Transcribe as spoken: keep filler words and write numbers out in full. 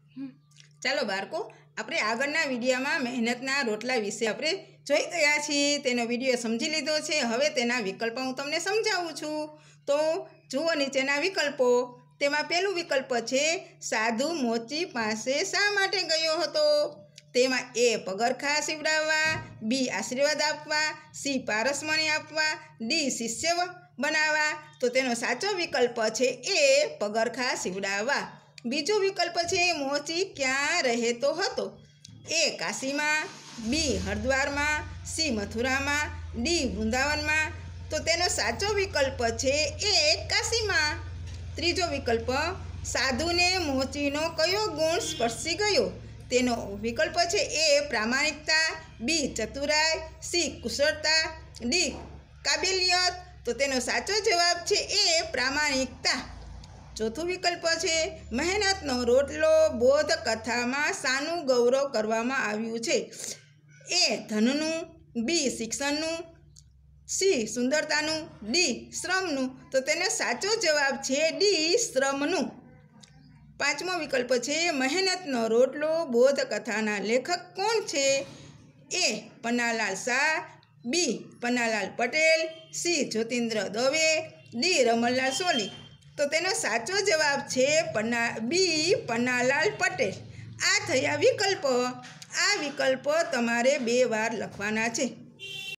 ચાલો બાળકો, આપણે આગળના વિડીયોમાં મહેનતના રોટલા વિશે આપણે જોઈ ગયા છીએ. તેનો વિડીયો સમજી લીધો છે. હવે તેના વિકલ્પો હું તમને સમજાવું છું. તો જુઓ નીચેના વિકલ્પો. તેમાં પહેલું વિકલ્પ છે સાધુ મોચી પાસે શા માટે ગયો હતો? તેમાં એ પગરખાં સીવડાવવા, બી આશીર્વાદ આપવા, સી પારસમણી આપવા, ડી શિષ્ય બનાવવા. તો તેનો સાચો વિકલ્પ છે એ પગરખાં સીવડાવવા. બીજો વિકલ્પ છે મોચી ક્યાં રહેતો હતો? એ કાશીમાં, બી હરિદ્વારમાં, સી મથુરામાં, ડી વૃંદાવનમાં. તો તેનો સાચો વિકલ્પ છે એ કાશીમાં. ત્રીજો વિકલ્પ સાધુને મોચીનો કયો ગુણ સ્પર્શી ગયો? તેનો વિકલ્પ છે એ પ્રામાણિકતા, બી ચતુરાઈ, સી કુશળતા, ડી કાબેલિયત. તો તેનો સાચો જવાબ છે એ પ્રામાણિકતા. ચોથું વિકલ્પ છે મહેનતનો રોટલો બોધ કથામાં શાનું ગૌરવ કરવામાં આવ્યું છે? એ ધનનું, બી શિક્ષણનું, સી સુંદરતાનું, ડી શ્રમનું. તો તેનો સાચો જવાબ છે ડી શ્રમનું. પાંચમો વિકલ્પ છે મહેનતનો રોટલો બોધ કથાના લેખક કોણ છે? A Pannalal Shah, B Pannalal Patel, C Jyotindra Dave, D Ramanlal Soli. તો તેનો સાચો જવાબ છે પન્ના બી પન્નાલાલ પટેલ. આ થયા વિકલ્પો. આ વિકલ્પો તમારે બે વાર લખવાના છે.